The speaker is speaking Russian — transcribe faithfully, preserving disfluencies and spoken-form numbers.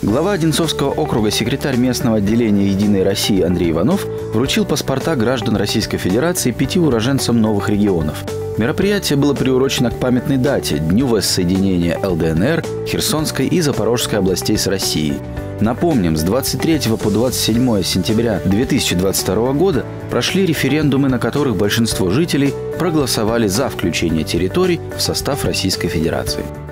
Глава Одинцовского округа, секретарь местного отделения «Единой России» Андрей Иванов вручил паспорта граждан Российской Федерации пяти уроженцам новых регионов. Мероприятие было приурочено к памятной дате – Дню воссоединения эл дэ эн эр, Херсонской и Запорожской областей с Россией. Напомним, с двадцать третьего по двадцать седьмое сентября две тысячи двадцать второго года прошли референдумы, на которых большинство жителей проголосовали за включение территорий в состав Российской Федерации.